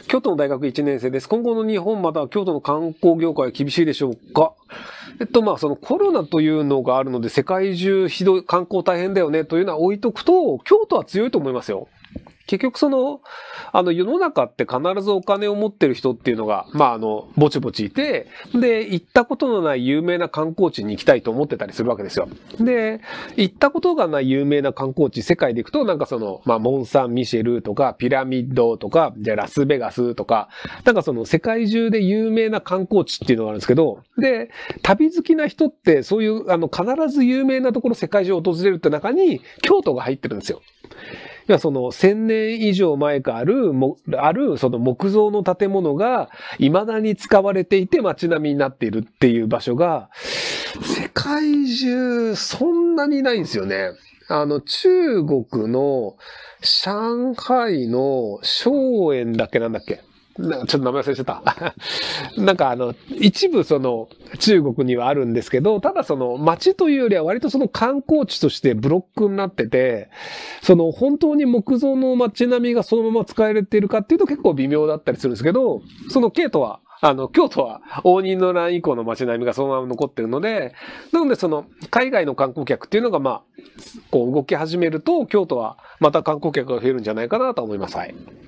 京都の大学1年生です。今後の日本または京都の観光業界は厳しいでしょうか？そのコロナというのがあるので世界中ひどい観光大変だよねというのは置いとくと、京都は強いと思いますよ。結局世の中って必ずお金を持ってる人っていうのが、ぼちぼちいて、で、行ったことのない有名な観光地に行きたいと思ってたりするわけですよ。で、行ったことがない有名な観光地、世界で行くと、モン・サン・ミシェルとか、ピラミッドとか、じゃあラスベガスとか、世界中で有名な観光地っていうのがあるんですけど、で、旅好きな人って、そういう、必ず有名なところ世界中を訪れるって中に、京都が入ってるんですよ。いや、1000年以上前からあるその木造の建物が未だに使われていて街並みになっているっていう場所が、世界中そんなにないんですよね。中国の上海の松園だっけなんだっけ、ちょっと名前忘れちゃった。一部中国にはあるんですけど、ただ街というよりは割と観光地としてブロックになってて、本当に木造の街並みがそのまま使えているかっていうと結構微妙だったりするんですけど、京都は応仁の乱以降の街並みがそのまま残ってるので、なので海外の観光客っていうのが動き始めると、京都はまた観光客が増えるんじゃないかなと思います。はい。